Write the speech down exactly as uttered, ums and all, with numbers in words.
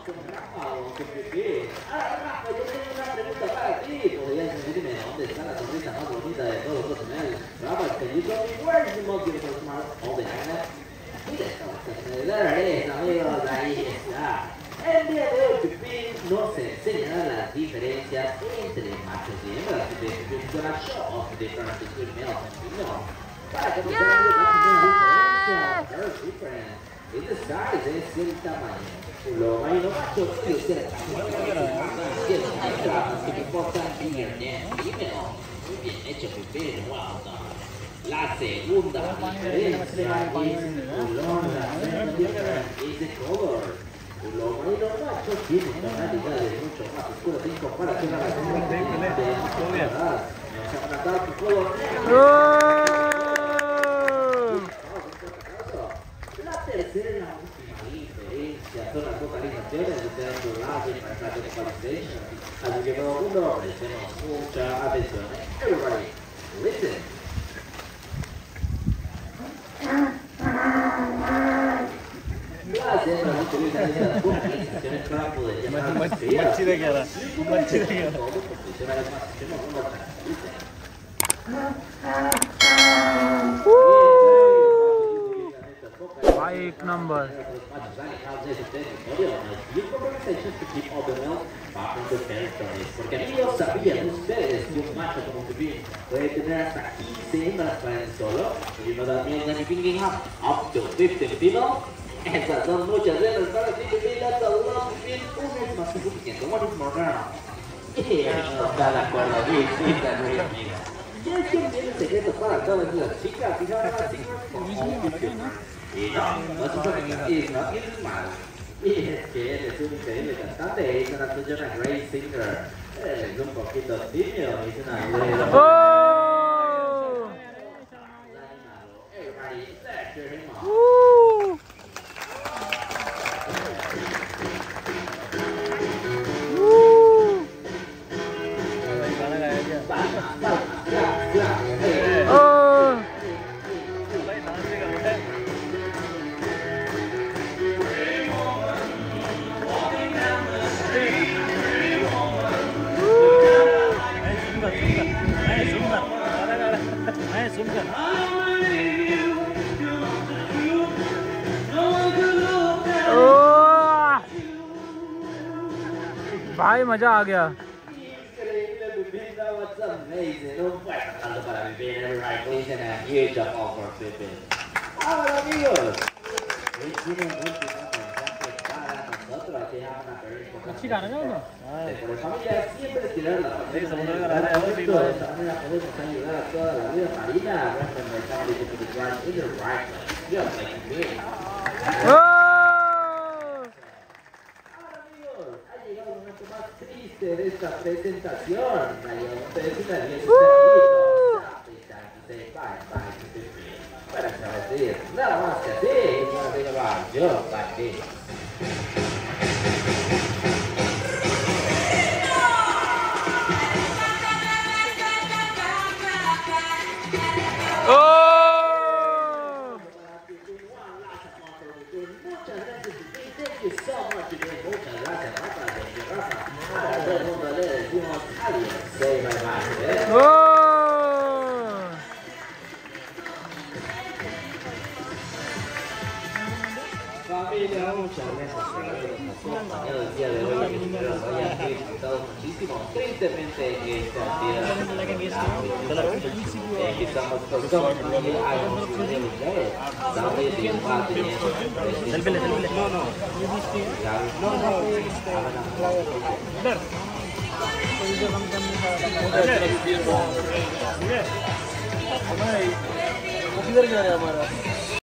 qué bebé. Ah, Rafa, yo tengo una pregunta para ti. ¿Podrías decirme dónde está la sonrisa más bonita de todos los canales? Rafa, can you tell me where is the most beautiful smile on the planet? Mira esta bastante es, amigos, ahí está. El día de hoy, Pipín nos enseñará las diferencias entre machos y hembras. Pipín is gonna show off the difference between males and females. Para que nos vean la diferencia, very different. Es the size, es el tamaño. Lo marino macho puede ser que me importan bigger than female. Muy bien hecho, Pipín, wow done. La segunda diferencia es el color, la segunda es the color. Los marinos machos tienen tonalidades mucho más oscuras en comparación a las hembras de edad. Nos han tratado su color negro. La tercera y la última diferencia son las vocalizaciones de los lados y para la vocalization. Así que todo el mundo prestemos mucha atención. Everybody, listen. Las hembras utilizan estas vocalizaciones para poder llamar a las crías. Y por eso todo posiciona las más que no lo tranquilicen. Bike number. Porque amigos, ¿sabían ustedes que un macho como Pipín puede tener hasta quince hembras para él solo? You know that means that Pipín can have up to fifteen females. Esas son muchas hembras para ti, Pipín. That's a lot, Pipín. Una es más que suficiente. One is more than enough. No está de acuerdo aquí, sí, está muy amiga. Y es que tiene secretos para todas las chicas. Y no, las chicas y no, no es un es no tiene mal. Y es que él es un increíble cantante, es una persona great singer. Él es un poquito tímido, es una idea. ¡Oh! Everybody, let's hear him out. ¡Uh! ¡Uh! ¡Oh! भाई मजा आ गया. Increíble, Pipín, that was amazing. Un fuerte aplauso para Pipín, everybody, please, and a huge applause for Pipín. Ahora, amigos, hoy tiene un último mensaje para nosotros. Aquí hay una pregunta. Por familia, siempre tirar la familia. De esta manera podemos ayudar a toda la vida marina. Remember, my family to put the ground in the right place, just like Pipín. Más triste de esta presentación. Ustedes están bien para saber nada más que así. Una vez más, yo para ti. Muchas gracias, thank you so much. Muchas gracias, Rafa. A todo el mundo le decimos adiós. Say bye bye. ¡Oh! Familia, muchas gracias por habernos acompañado el día de hoy. Espero lo hayan disfrutado muchísimo. Tristemente, esta día que estamos todos muy algo de Dame de más de no, no. No, no. किधर जा रहा है हमारा